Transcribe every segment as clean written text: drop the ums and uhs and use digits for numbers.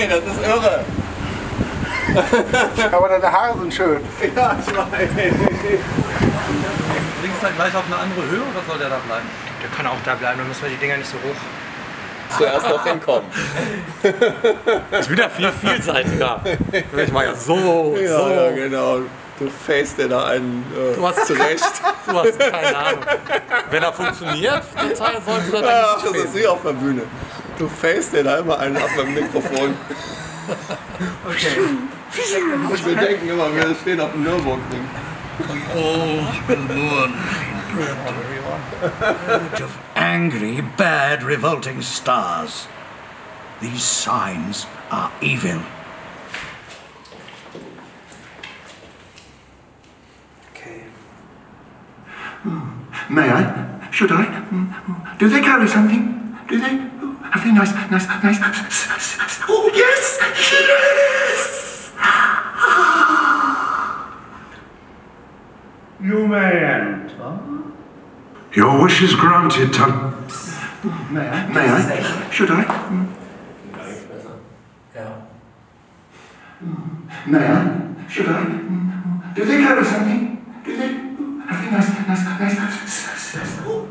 Nee, das ist irre. Aber deine Haare sind schön. Ja, ich weiß. Links dann gleich auf eine andere Höhe oder soll der da bleiben? Der kann auch da bleiben, dann müssen wir die Dinger nicht so hoch. Zuerst noch hinkommen. Ist wieder viel vielseitiger. Ich mache ja so, Ja, so. ja, genau. Du fährst dir da einen zurecht. Du hast keine Ahnung. Wenn er funktioniert, der Teil sollst du Ja, dann das ist wie auf der Bühne. Du fährst dir da immer einen ab beim Mikrofon. Okay. Und wir denken immer, wir stehen auf dem Nürburgring. Of angry, bad, revolting stars. These signs are evil. Okay. May I? Should I? Do they carry something? Do they? Have they nice. Oh, yes! Yes! You may enter. Your wish is granted, Tom. May I? Should I? May I? Should I? Do they carry something? Do they? Have they nice. Oh.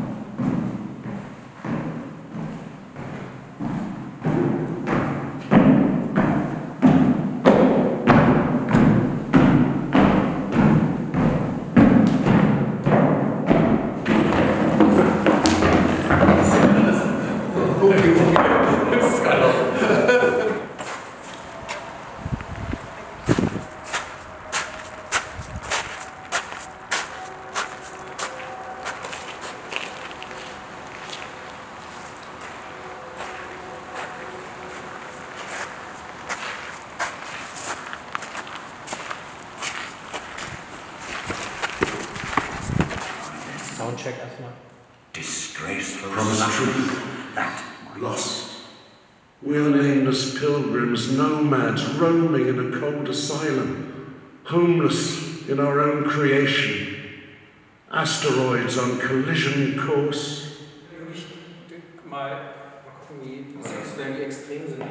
Soundcheck erstmal. Disgraceful. Promise truth. That Lost. We are nameless pilgrims, nomads roaming in a cold asylum, homeless in our own creation, asteroids on collision course. Mal gucken, wie sexuell die extrem sind.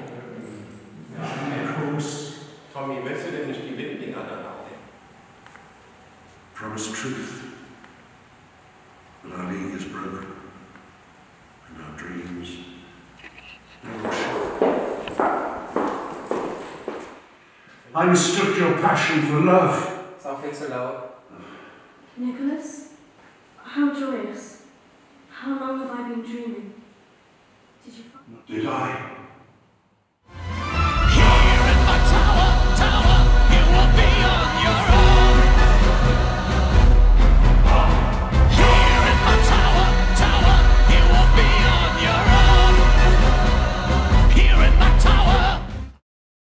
Tommy, willst du denn nicht die Winddinger dann aufnehmen? Promise truth. But our league is broken. And our dreams. I mistook your passion for love. Ist auch viel zu laut. Nicholas, how joyous. How long have I been dreaming? Did you find? Did I?